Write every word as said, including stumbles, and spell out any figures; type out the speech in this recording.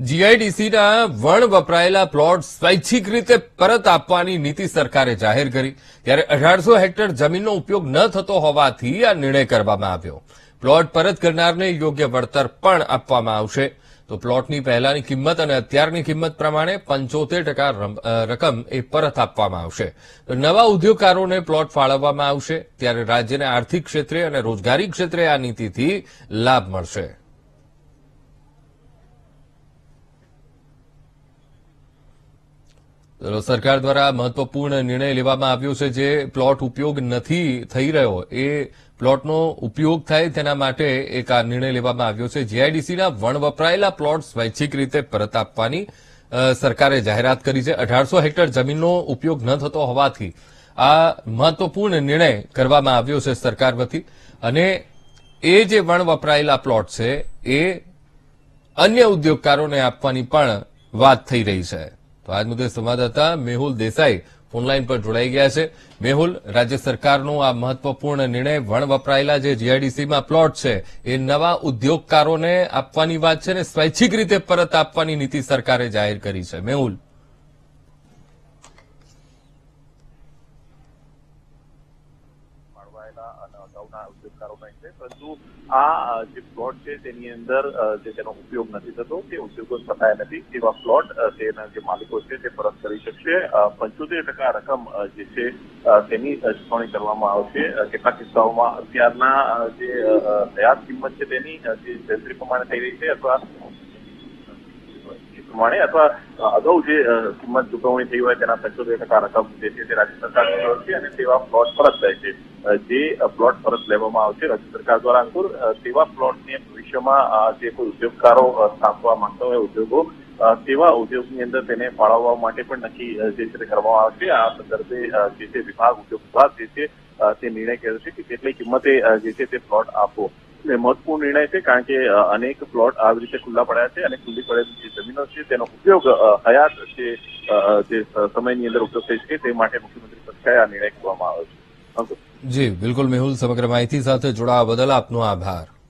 જીઆઈડીસીના વણ વપરાયેલા પ્લોટ સ્વૈચ્છિક રીતે પરત આપવાની નીતિ સરકારે જાહેર કરી ત્યારે અઢારસો હેક્ટર જમીનનો ઉપયોગ ન થતો હોવાથી આ નિર્ણય કરવામાં આવ્યો. પ્લોટ પરત કરનારને યોગ્ય વળતર પણ આપવામાં આવશે. તો પ્લોટની પહેલાની કિંમત અને અત્યારની કિંમત પ્રમાણે પંચોતેર ટકા રકમ એ પરત આપવામાં આવશે. તો નવા ઉદ્યોગકારોને પ્લોટ ફાળવવામાં આવશે ત્યારે રાજ્યને આર્થિક ક્ષેત્રે અને રોજગારી ક્ષેત્રે આ નીતિથી લાભ મળશે. સરકાર દ્વારા મહત્વપૂર્ણ નિર્ણય લેવામાં આવ્યો છે. જે પ્લોટ ઉપયોગ નથી થઈ રહ્યો એ પ્લોટનો ઉપયોગ થાય તેના માટે એક આ નિર્ણય લેવામાં આવ્યો છે. જીઆઈડીસીના વણ વપરાયેલા પ્લોટ સ્વૈચ્છિક રીતે પરત આપવાની સરકારે જાહેરાત કરી છે. અઢારસો હેક્ટર જમીનનો ઉપયોગ ન થતો હોવાથી આ મહત્વપૂર્ણ નિર્ણય કરવામાં આવ્યો છે સરકાર વતી. અને એ જે વણ વપરાયેલા પ્લોટ છે એ અન્ય ઉદ્યોગકારોને આપવાની પણ વાત થઈ રહી છે. તો આજ મુદ્દે સંવાદદાતા મેહુલ દેસાઈ ફોનલાઈન પર જોડાઈ ગયા છે. મેહુલ, રાજ્ય સરકારનો આ મહત્વપૂર્ણ નિર્ણય વણ વપરાયેલા જે જીઆઈડીસીમાં પ્લોટ છે એ નવા ઉદ્યોગકારોને આપવાની વાત છે ને સ્વૈચ્છિક રીતે પરત આપવાની નીતિ સરકારે જાહેર કરી છે. મેહુલ, પરંતુ આ જે પ્લોટ છે તેની અંદર જે તેનો ઉપયોગ નથી થતો, તે ઉદ્યોગો થતા નથી તેવા પ્લોટ તેના જે માલિકો છે તે પરત કરી શકશે. પંચોતેર ટકા રકમ જે છે તેની ચૂકવણી કરવામાં આવશે. કેટલાક કિસ્સાઓમાં અત્યારના જે હયાત કિંમત છે તેની જે સેન્ટ્રી પ્રમાણે થઈ રહી છે અથવા પ્રમાણે અથવા અગાઉ જે કિંમત ચૂકવણી થઈ હોય તેના પંચોતેર ટકા રકમ જે છે તે રાજ્ય સરકાર છે અને તેવા પ્લોટ પરત લે છે. જે પ્લોટ પરત લેવામાં આવશે રાજ્ય સરકાર દ્વારા અંકુર તેવા પ્લોટને ભવિષ્યમાં જે કોઈ ઉદ્યોગકારો સ્થાપવા માંગતા હોય ઉદ્યોગો તેવા ઉદ્યોગની અંદર તેને ફાળવવા માટે પણ નક્કી જે છે તે કરવામાં આવશે. આ સંદર્ભે જે છે વિભાગ ઉદ્યોગ વિભાગ જે છે તે નિર્ણય કર્યો છે કે કેટલી કિંમતે જે છે તે પ્લોટ આપવો. એ મહત્વપૂર્ણ નિર્ણય છે કારણ કે અનેક પ્લોટ આવી રીતે ખુલ્લા પડ્યા છે અને ખુલ્લી પડેલી જે જમીનો છે તેનો ઉપયોગ હયાત છે જે સમયની અંદર ઉપયોગ થઈ શકે તે માટે મુખ્યમંત્રી કક્ષાએ આ નિર્ણય કરવામાં આવ્યો છે. જી બિલકુલ મેહુલ, સમગ્ર માહિતી સાથે જોડાવા બદલ આપનો આભાર.